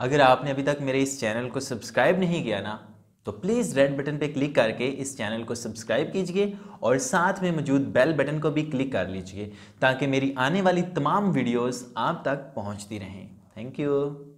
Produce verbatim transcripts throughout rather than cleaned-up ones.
اگر آپ نے ابھی تک میرے اس چینل کو سبسکرائب نہیں کیا نا تو پلیز ریڈ بٹن پہ کلک کر کے اس چینل کو سبسکرائب کیجئے اور ساتھ میں موجود بیل بٹن کو بھی کلک کر لیجئے تاکہ میری آنے والی تمام ویڈیوز آپ تک پہنچتی رہیں۔ Thank you.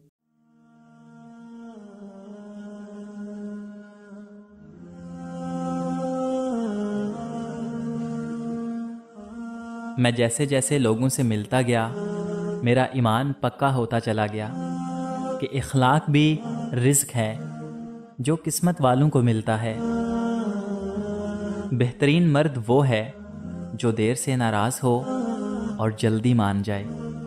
میں جیسے جیسے لوگوں سے ملتا گیا میرا ایمان پکا ہوتا چلا گیا کہ اخلاق بھی رزق ہے جو قسمت والوں کو ملتا ہے۔ بہترین مرد وہ ہے جو دیر سے ناراض ہو اور جلدی مان جائے۔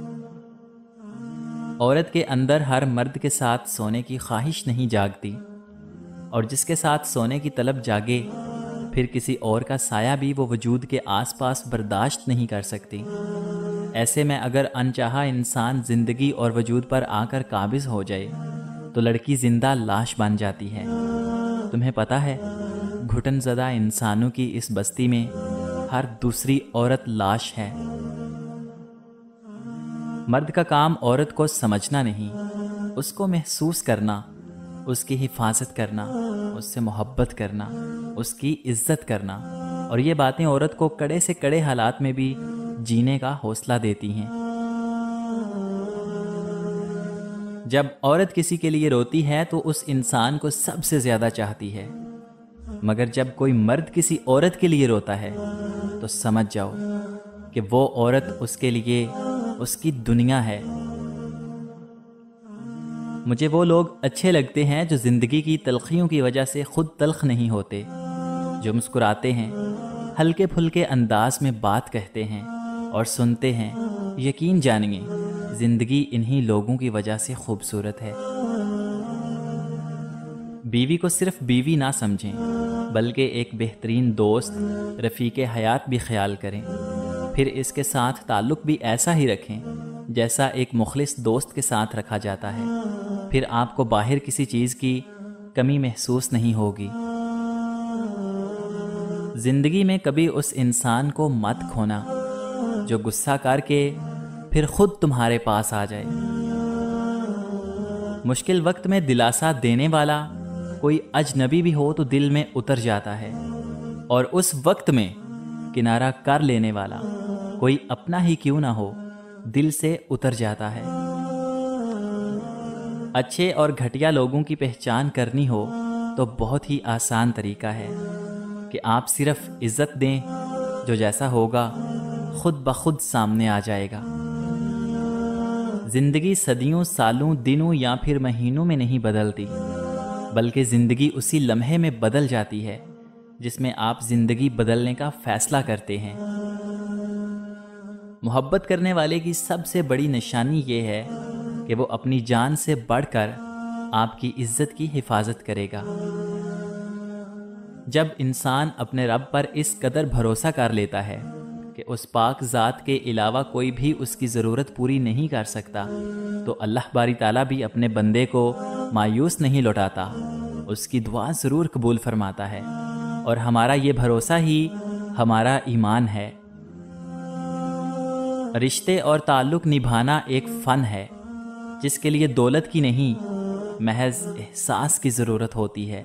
عورت کے اندر ہر مرد کے ساتھ سونے کی خواہش نہیں جاگتی، اور جس کے ساتھ سونے کی طلب جاگے پھر کسی اور کا سایہ بھی وہ وجود کے آس پاس برداشت نہیں کر سکتی۔ ایسے میں اگر انچاہا انسان زندگی اور وجود پر آ کر قابض ہو جائے تو لڑکی زندہ لاش بن جاتی ہے۔ تمہیں پتہ ہے گھٹن زدہ انسانوں کی اس بستی میں ہر دوسری عورت لاش ہے۔ مرد کا کام عورت کو سمجھنا نہیں، اس کو محسوس کرنا، اس کی حفاظت کرنا، اس سے محبت کرنا، اس کی عزت کرنا، اور یہ باتیں عورت کو کڑے سے کڑے حالات میں بھی جینے کا حوصلہ دیتی ہیں۔ جب عورت کسی کے لیے روتی ہے تو اس انسان کو سب سے زیادہ چاہتی ہے، مگر جب کوئی مرد کسی عورت کے لیے روتا ہے تو سمجھ جاؤ کہ وہ عورت اس کے لیے اس کی دنیا ہے۔ مجھے وہ لوگ اچھے لگتے ہیں جو زندگی کی تلخیوں کی وجہ سے خود تلخ نہیں ہوتے، جو مسکراتے ہیں، ہلکے پھلکے انداز میں بات کہتے ہیں اور سنتے ہیں۔ یقین جانیے زندگی انہی لوگوں کی وجہ سے خوبصورت ہے۔ بیوی کو صرف بیوی نہ سمجھیں بلکہ ایک بہترین دوست، رفیق حیات بھی خیال کریں، پھر اس کے ساتھ تعلق بھی ایسا ہی رکھیں جیسا ایک مخلص دوست کے ساتھ رکھا جاتا ہے۔ پھر آپ کو باہر کسی چیز کی کمی محسوس نہیں ہوگی۔ زندگی میں کبھی اس انسان کو مت کھونا جو غصہ کر کے پھر خود تمہارے پاس آ جائے۔ مشکل وقت میں دلاسا دینے والا کوئی اجنبی بھی ہو تو دل میں اتر جاتا ہے، اور اس وقت میں کنارہ کر لینے والا کوئی اپنا ہی کیوں نہ ہو دل سے اتر جاتا ہے۔ اچھے اور گھٹیا لوگوں کی پہچان کرنی ہو تو بہت ہی آسان طریقہ ہے کہ آپ صرف عزت دیں، جو جیسا ہوگا خود بخود سامنے آ جائے گا۔ زندگی صدیوں، سالوں، دنوں یا پھر مہینوں میں نہیں بدلتی، بلکہ زندگی اسی لمحے میں بدل جاتی ہے جس میں آپ زندگی بدلنے کا فیصلہ کرتے ہیں۔ محبت کرنے والے کی سب سے بڑی نشانی یہ ہے کہ وہ اپنی جان سے بڑھ کر آپ کی عزت کی حفاظت کرے گا۔ جب انسان اپنے رب پر اس قدر بھروسہ کر لیتا ہے کہ اس پاک ذات کے علاوہ کوئی بھی اس کی ضرورت پوری نہیں کر سکتا، تو اللہ باری تعالیٰ بھی اپنے بندے کو مایوس نہیں لوٹاتا، اس کی دعا ضرور قبول فرماتا ہے، اور ہمارا یہ بھروسہ ہی ہمارا ایمان ہے۔ رشتے اور تعلق نبھانا ایک فن ہے جس کے لیے دولت کی نہیں، محض احساس کی ضرورت ہوتی ہے۔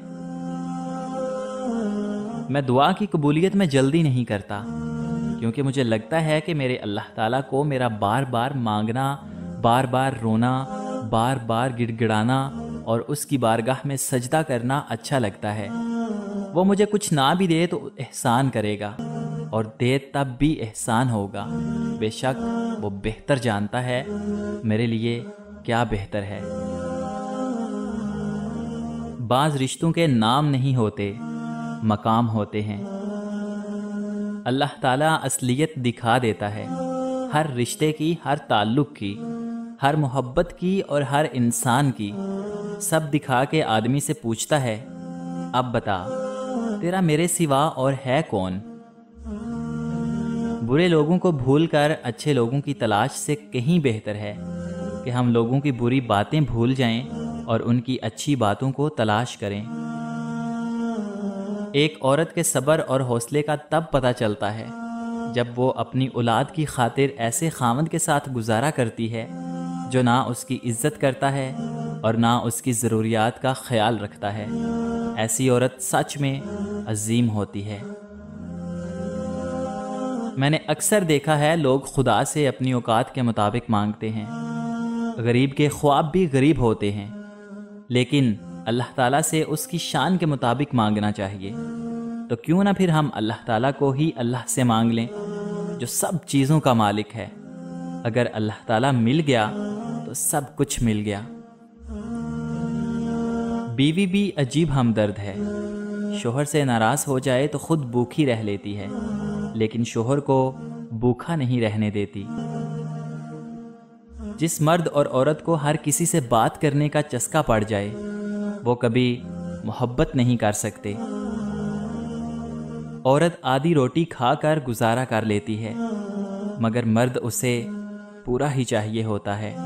میں دعا کی قبولیت میں جلدی نہیں کرتا، کیونکہ مجھے لگتا ہے کہ میرے اللہ تعالیٰ کو میرا بار بار مانگنا، بار بار رونا، بار بار گڑ گڑانا اور اس کی بارگاہ میں سجدہ کرنا اچھا لگتا ہے۔ وہ مجھے کچھ نہ بھی دے تو احسان کرے گا، اور دے تب بھی احسان ہوگا۔ بے شک وہ بہتر جانتا ہے میرے لیے کیا بہتر ہے۔ بعض رشتوں کے نام نہیں ہوتے، مقام ہوتے ہیں۔ اللہ تعالیٰ اصلیت دکھا دیتا ہے، ہر رشتے کی، ہر تعلق کی، ہر محبت کی اور ہر انسان کی، سب دکھا کے آدمی سے پوچھتا ہے، اب بتا تیرا میرے سوا اور ہے کون؟ برے لوگوں کو بھول کر اچھے لوگوں کی تلاش سے کہیں بہتر ہے کہ ہم لوگوں کی بری باتیں بھول جائیں اور ان کی اچھی باتوں کو تلاش کریں۔ ایک عورت کے صبر اور حوصلے کا تب پتہ چلتا ہے جب وہ اپنی اولاد کی خاطر ایسے خاوند کے ساتھ گزارا کرتی ہے جو نہ اس کی عزت کرتا ہے اور نہ اس کی ضروریات کا خیال رکھتا ہے، ایسی عورت سچ میں عظیم ہوتی ہے۔ میں نے اکثر دیکھا ہے لوگ خدا سے اپنی اوقات کے مطابق مانگتے ہیں۔ غریب کے خواب بھی غریب ہوتے ہیں، لیکن اللہ تعالیٰ سے اس کی شان کے مطابق مانگنا چاہیے۔ تو کیوں نہ پھر ہم اللہ تعالیٰ کو ہی اللہ سے مانگ لیں جو سب چیزوں کا مالک ہے۔ اگر اللہ تعالیٰ مل گیا تو سب کچھ مل گیا۔ بیوی بھی عجیب ہمدرد ہے۔ شوہر سے ناراض ہو جائے تو خود بھوکھی رہ لیتی ہے، لیکن شوہر کو بھوکھا نہیں رہنے دیتی۔ جس مرد اور عورت کو ہر کسی سے بات کرنے کا چسکا پڑ جائے وہ کبھی محبت نہیں کر سکتے۔ عورت آدھی روٹی کھا کر گزارا کر لیتی ہے، مگر مرد اسے پورا ہی چاہیے ہوتا ہے۔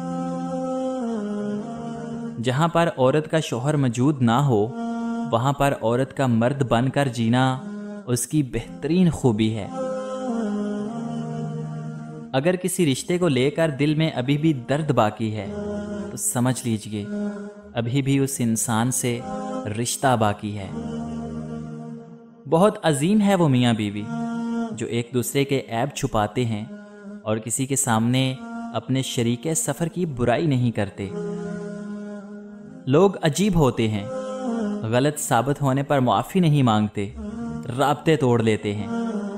جہاں پر عورت کا شوہر موجود نہ ہو وہاں پر عورت کا مرد بن کر جینا اس کی بہترین خوبی ہے۔ اگر کسی رشتے کو لے کر دل میں ابھی بھی درد باقی ہے تو سمجھ لیجئے ابھی بھی اس انسان سے رشتہ باقی ہے۔ بہت عظیم ہے وہ میاں بیوی جو ایک دوسرے کے عیب چھپاتے ہیں اور کسی کے سامنے اپنے شریک سفر کی برائی نہیں کرتے۔ لوگ عجیب ہوتے ہیں، غلط ثابت ہونے پر معافی نہیں مانگتے، رابطے توڑ لیتے ہیں۔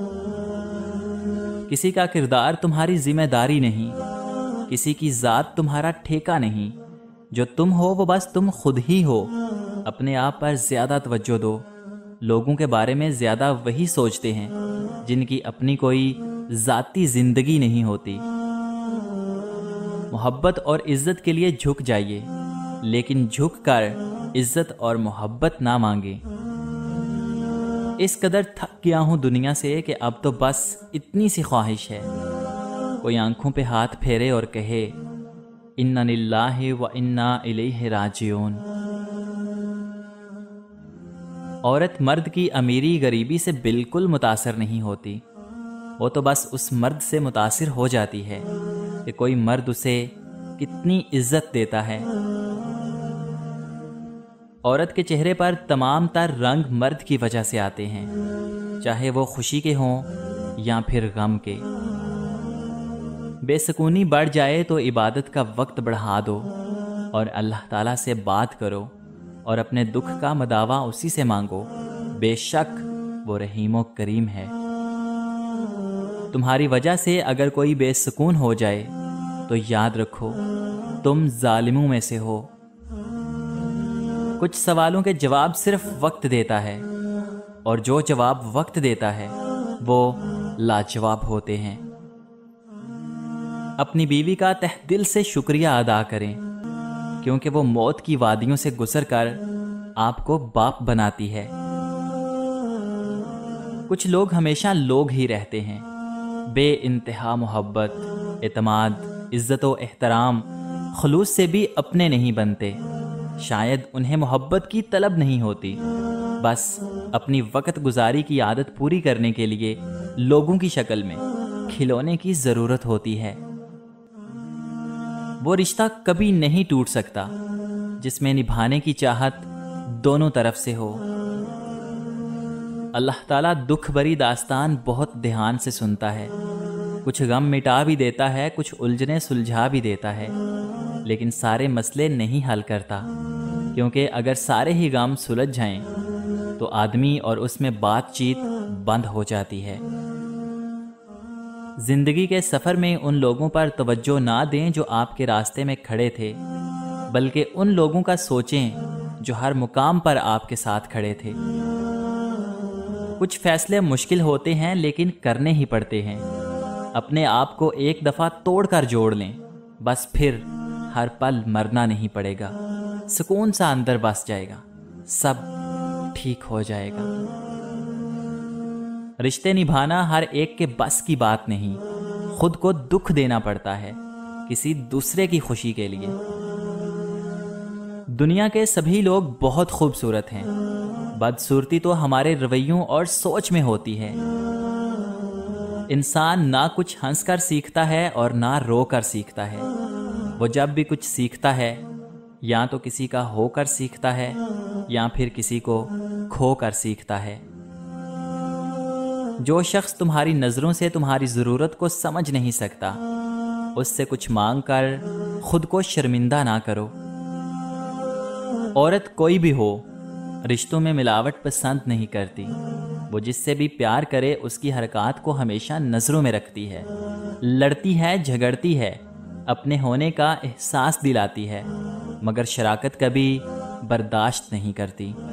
کسی کا کردار تمہاری ذمہ داری نہیں، کسی کی ذات تمہارا ٹھیکہ نہیں۔ جو تم ہو وہ بس تم خود ہی ہو۔ اپنے آپ پر زیادہ توجہ دو۔ لوگوں کے بارے میں زیادہ وہی سوچتے ہیں جن کی اپنی کوئی ذاتی زندگی نہیں ہوتی۔ محبت اور عزت کے لیے جھک جائیے، لیکن جھک کر عزت اور محبت نہ مانگیں۔ اس قدر تھک گیا ہوں دنیا سے کہ اب تو بس اتنی سی خواہش ہے، کوئی آنکھوں پہ ہاتھ پھیرے اور کہے انا للہ و انا الیہ راجعون۔ عورت مرد کی امیری غریبی سے بالکل متاثر نہیں ہوتی، وہ تو بس اس مرد سے متاثر ہو جاتی ہے کہ کوئی مرد اسے کتنی عزت دیتا ہے۔ عورت کے چہرے پر تمام تر رنگ مرد کی وجہ سے آتے ہیں، چاہے وہ خوشی کے ہوں یا پھر غم کے۔ بے سکونی بڑھ جائے تو عبادت کا وقت بڑھا دو اور اللہ تعالیٰ سے بات کرو اور اپنے دکھ کا مداوا اسی سے مانگو، بے شک وہ رحیم و کریم ہے۔ تمہاری وجہ سے اگر کوئی بے سکون ہو جائے تو یاد رکھو تم ظالموں میں سے ہو۔ کچھ سوالوں کے جواب صرف وقت دیتا ہے، اور جو جواب وقت دیتا ہے وہ لاجواب ہوتے ہیں۔ اپنی بیوی کا تہ دل سے شکریہ ادا کریں، کیونکہ وہ موت کی وادیوں سے گزر کر آپ کو باپ بناتی ہے۔ کچھ لوگ ہمیشہ لوگ ہی رہتے ہیں، بے انتہا محبت، اعتماد، عزت و احترام، خلوص سے بھی اپنے نہیں بنتے۔ شاید انہیں محبت کی طلب نہیں ہوتی، بس اپنی وقت گزاری کی عادت پوری کرنے کے لیے لوگوں کی شکل میں کھلونے کی ضرورت ہوتی ہے۔ وہ رشتہ کبھی نہیں ٹوٹ سکتا جس میں نبھانے کی چاہت دونوں طرف سے ہو۔ اللہ تعالیٰ دکھ بری داستان بہت دھیان سے سنتا ہے، کچھ غم مٹا بھی دیتا ہے، کچھ الجھنے سلجھا بھی دیتا ہے، لیکن سارے مسئلے نہیں حل کرتا، کیونکہ اگر سارے ہی غم سلجھ جائیں تو آدمی اور اس میں بات چیت بند ہو جاتی ہے۔ زندگی کے سفر میں ان لوگوں پر توجہ نہ دیں جو آپ کے راستے میں کھڑے تھے، بلکہ ان لوگوں کا سوچیں جو ہر مقام پر آپ کے ساتھ کھڑے تھے۔ کچھ فیصلے مشکل ہوتے ہیں لیکن کرنے ہی پڑتے ہیں۔ اپنے آپ کو ایک دفعہ توڑ کر جوڑ لیں، بس پھر ہر پل مرنا نہیں پڑے گا، سکون سا اندر بس جائے گا، سب ٹھیک ہو جائے گا۔ رشتے نبھانا ہر ایک کے بس کی بات نہیں، خود کو دکھ دینا پڑتا ہے کسی دوسرے کی خوشی کے لیے۔ دنیا کے سبھی لوگ بہت خوبصورت ہیں، بدصورتی تو ہمارے رویوں اور سوچ میں ہوتی ہے۔ انسان نہ کچھ ہنس کر سیکھتا ہے اور نہ رو کر سیکھتا ہے، وہ جب بھی کچھ سیکھتا ہے یا تو کسی کا ہو کر سیکھتا ہے یا پھر کسی کو کھو کر سیکھتا ہے۔ جو شخص تمہاری نظروں سے تمہاری ضرورت کو سمجھ نہیں سکتا، اس سے کچھ مانگ کر خود کو شرمندہ نہ کرو۔ عورت کوئی بھی ہو، رشتوں میں ملاوٹ پسند نہیں کرتی۔ وہ جس سے بھی پیار کرے اس کی حرکات کو ہمیشہ نظروں میں رکھتی ہے، لڑتی ہے، جھگڑتی ہے، اپنے ہونے کا احساس دلاتی ہے، مگر شراکت کبھی برداشت نہیں کرتی۔